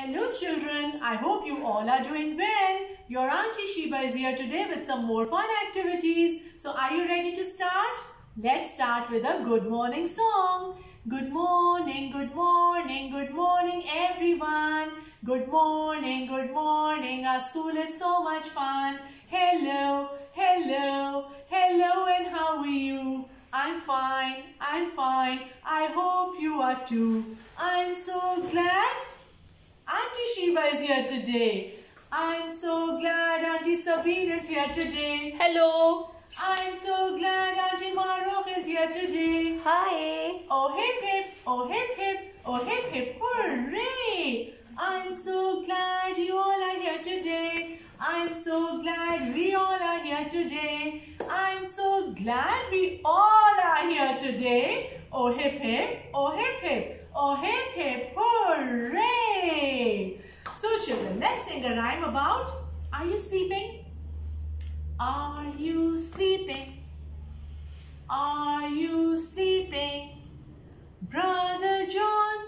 Hello children, I hope you all are doing well. Your Auntie Sheba is here today with some more fun activities. So are you ready to start? Let's start with a good morning song. Good morning, good morning, good morning everyone. Good morning, our school is so much fun. Hello, hello, hello and how are you? I'm fine, I hope you are too. I'm so glad Auntie Sheba is here today. I'm so glad Auntie Sabine is here today. Hello. I'm so glad Auntie Maruk is here today. Hi. Oh hip hip, oh hip hip, oh hip hip, hooray! I'm so glad you all are here today. I'm so glad we all are here today. I'm so glad we all are here today. Oh hip hip, oh hip hip. Oh hip hip, hooray! So children, let's sing a rhyme about, are you sleeping? Are you sleeping? Are you sleeping? Brother John,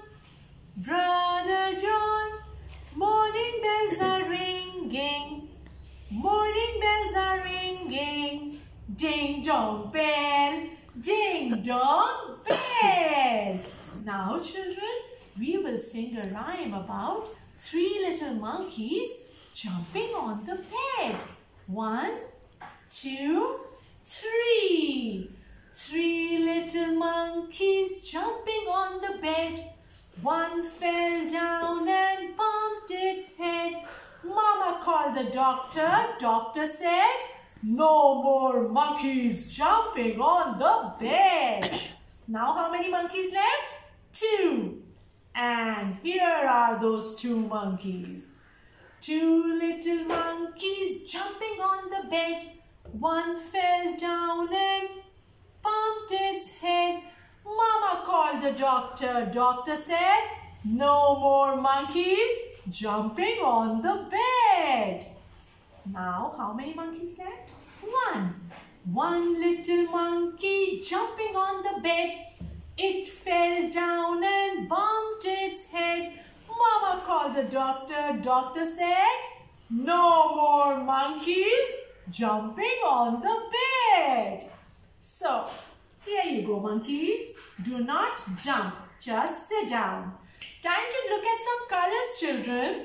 morning bells are ringing. Morning bells are ringing. Ding dong bell, ding dong bell. Now children, we will sing a rhyme about 3 little monkeys jumping on the bed. 1, 2, 3. 3 little monkeys jumping on the bed. One fell down and bumped its head. Mama called the doctor. Doctor said, no more monkeys jumping on the bed. Now how many monkeys left? 2. And here are those 2 monkeys. 2 little monkeys jumping on the bed. One fell down and bumped its head. Mama called the doctor. Doctor said, no more monkeys jumping on the bed. Now, how many monkeys left? 1. 1 little monkey jumping on the bed. It fell down and bumped its head. Mama called the doctor. Doctor said, no more monkeys jumping on the bed. So, here you go monkeys. Do not jump. Just sit down. Time to look at some colors, children.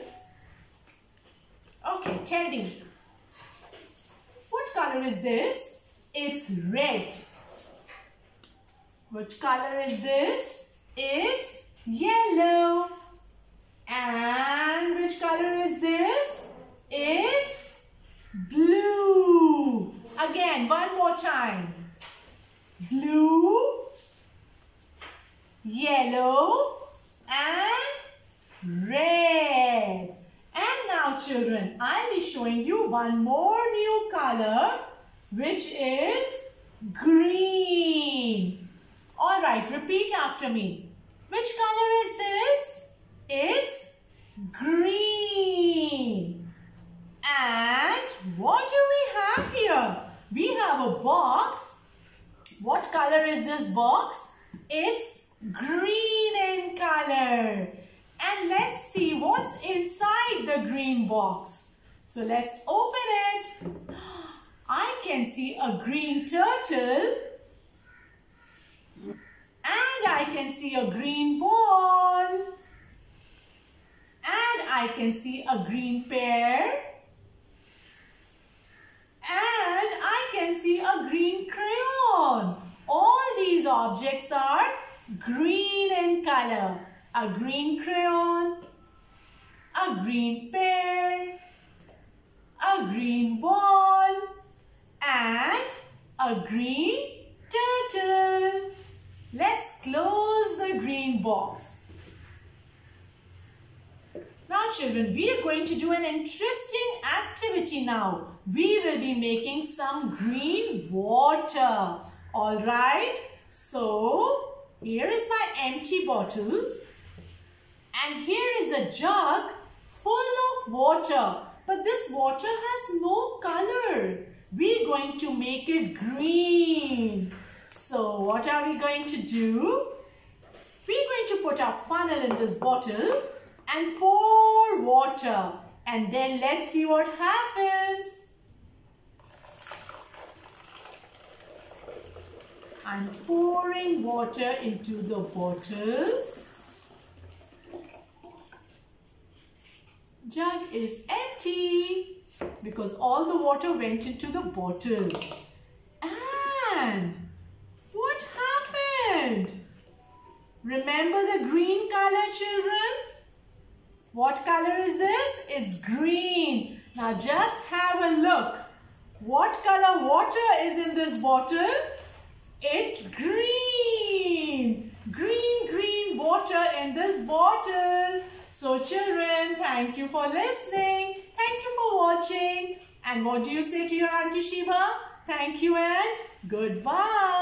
Okay, tell me. What color is this? It's red. Which color is this? It's yellow. And which color is this? It's blue. Again, one more time. Blue, yellow, and red. And now children, I'll be showing you one more new color, which is green. Alright, repeat after me. Which color is this? It's green. And what do we have here? We have a box. What color is this box? It's green in color. And let's see what's inside the green box. So let's open it. I can see a green turtle. And I can see a green ball. And I can see a green pear. And I can see a green crayon. All these objects are green in color. A green crayon, a green pear, a green ball, and a green turtle. Let's close the green box. Now children, we are going to do an interesting activity now. We will be making some green water. Alright, so here is my empty bottle. And here is a jug full of water. But this water has no color. We are going to make it green. So what are we going to do? We are going to put our funnel in this bottle and pour water. And then let's see what happens. I'm pouring water into the bottle. Jug is empty because all the water went into the bottle. And what happened? Remember the green color, children? What color is this? It's green. Now just have a look. What color water is in this bottle? It's green. Green water in this bottle. So children, thank you for listening. Thank you for watching. And what do you say to your Auntie Shiva? Thank you and goodbye.